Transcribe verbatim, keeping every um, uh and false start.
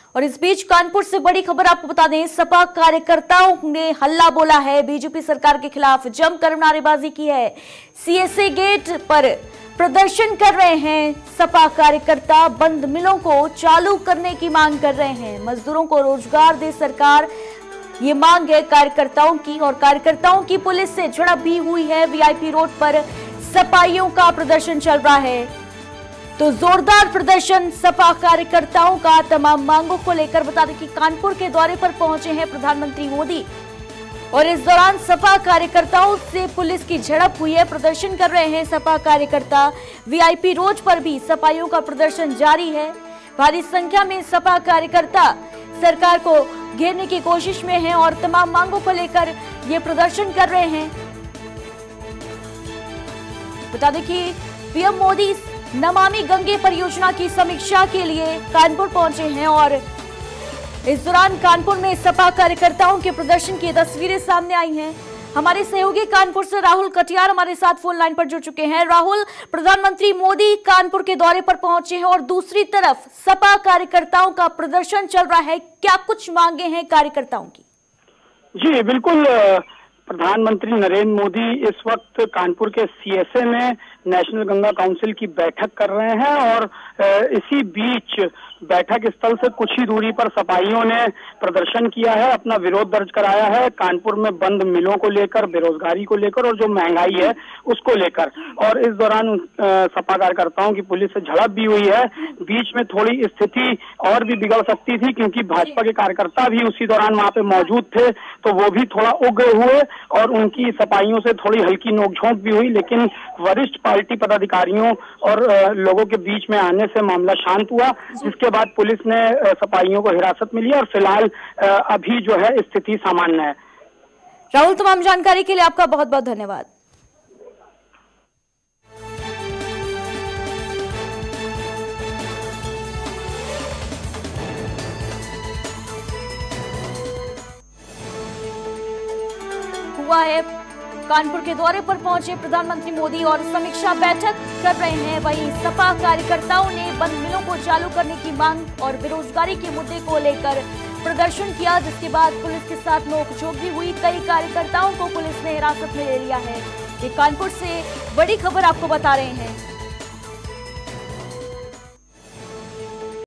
और इस बीच कानपुर से बड़ी खबर आपको बता दें, सपा कार्यकर्ताओं ने हल्ला बोला है, बीजेपी सरकार के खिलाफ जमकर नारेबाजी की है। सीएसए गेट पर प्रदर्शन कर रहे हैं सपा कार्यकर्ता, बंद मिलों को चालू करने की मांग कर रहे हैं। मजदूरों को रोजगार दे सरकार, ये मांग है कार्यकर्ताओं की। और कार्यकर्ताओं की पुलिस से झड़प भी हुई है। वीआईपी रोड पर सपाइयों का प्रदर्शन चल रहा है, तो जोरदार प्रदर्शन सपा कार्यकर्ताओं का तमाम मांगों को लेकर। बता दें कि कानपुर के दौरे पर पहुंचे हैं प्रधानमंत्री मोदी और इस दौरान सपा कार्यकर्ताओं से पुलिस की झड़प हुई है। प्रदर्शन कर रहे हैं सपा कार्यकर्ता। वीआईपी रोड पर भी सपाइयों का प्रदर्शन जारी है। भारी संख्या में सपा कार्यकर्ता सरकार को घेरने की कोशिश में हैं और तमाम मांगों को लेकर ये प्रदर्शन कर रहे हैं। बता दें कि पीएम मोदी नमामि गंगे परियोजना की समीक्षा के लिए कानपुर पहुंचे हैं और इस दौरान कानपुर में सपा कार्यकर्ताओं के प्रदर्शन की तस्वीरें सामने आई हैं। हमारे सहयोगी कानपुर से राहुल कटियार हमारे साथ फोन लाइन पर जुड़ चुके हैं। राहुल, प्रधानमंत्री मोदी कानपुर के दौरे पर पहुंचे हैं और दूसरी तरफ सपा कार्यकर्ताओं का प्रदर्शन चल रहा है, क्या कुछ मांगे हैं कार्यकर्ताओं की? जी बिल्कुल, प्रधानमंत्री नरेंद्र मोदी इस वक्त कानपुर के सीएसए में नेशनल गंगा काउंसिल की बैठक कर रहे हैं और इसी बीच बैठक स्थल से कुछ ही दूरी पर सपाइयों ने प्रदर्शन किया है, अपना विरोध दर्ज कराया है कानपुर में बंद मिलों को लेकर, बेरोजगारी को लेकर और जो महंगाई है उसको लेकर। और इस दौरान सपा कार्यकर्ताओं की पुलिस से झड़प भी हुई है। बीच में थोड़ी स्थिति और भी बिगड़ सकती थी क्योंकि भाजपा के कार्यकर्ता भी उसी दौरान वहां पे मौजूद थे, तो वो भी थोड़ा उग्र हुए और उनकी सपाइयों से थोड़ी हल्की नोकझोंक भी हुई। लेकिन वरिष्ठ पार्टी पदाधिकारियों और लोगों के बीच में आने से मामला शांत हुआ, जिसके बाद पुलिस ने सपाइयों को हिरासत में लिया और फिलहाल अभी जो है स्थिति सामान्य है। राहुल, तमाम जानकारी के लिए आपका बहुत बहुत धन्यवाद। हुआ है कानपुर के दौरे पर पहुंचे प्रधानमंत्री मोदी और समीक्षा बैठक कर रहे हैं। वहीं सपा कार्यकर्ताओं ने बंद मिलों को चालू करने की मांग और बेरोजगारी के मुद्दे को लेकर प्रदर्शन किया, जिसके बाद पुलिस के साथ नोकझोंक भी हुई। कई कार्यकर्ताओं को पुलिस ने हिरासत में ले लिया है। ये कानपुर से बड़ी खबर आपको बता रहे हैं।